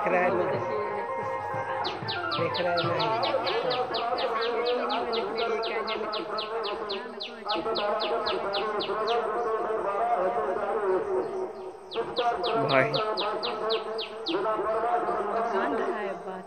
देख रहा है ना, देख रहा है नहीं भाई जान रहा है बात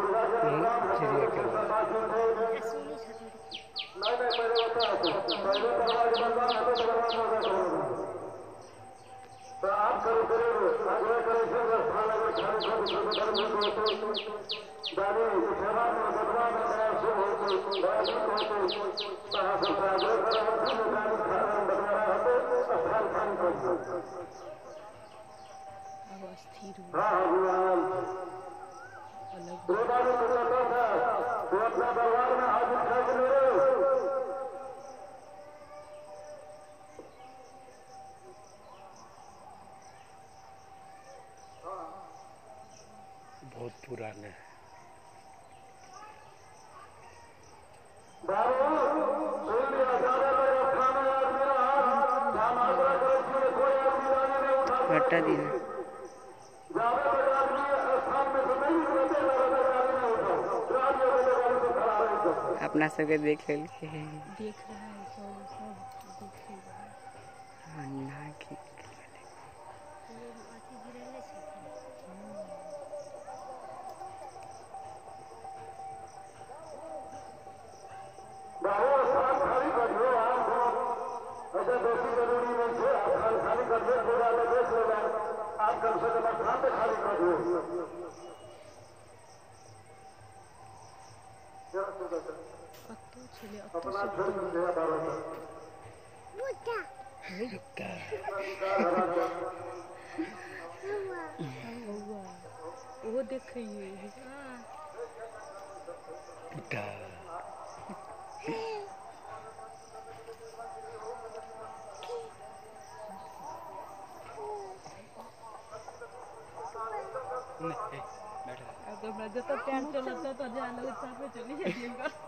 बहुत पुराना है। हटा दी अपना सबके देख ले देख रहा है वो देख रही है अगर मैं जो तो पैर चलाता तो जान लो चली जाएगा।